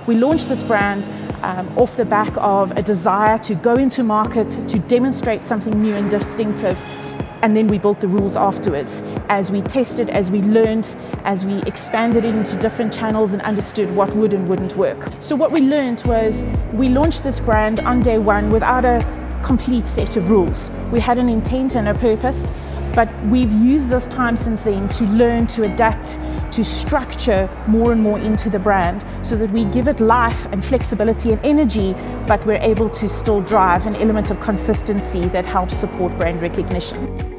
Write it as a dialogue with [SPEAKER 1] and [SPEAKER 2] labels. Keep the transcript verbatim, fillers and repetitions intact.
[SPEAKER 1] We launched this brand um, off the back of a desire to go into market, to demonstrate something new and distinctive, and then we built the rules afterwards. As we tested, as we learned, as we expanded it into different channels and understood what would and wouldn't work. So what we learned was we launched this brand on day one without a complete set of rules. We had an intent and a purpose, but we've used this time since then to learn, to adapt, to structure more and more into the brand so that we give it life and flexibility and energy, but we're able to still drive an element of consistency that helps support brand recognition.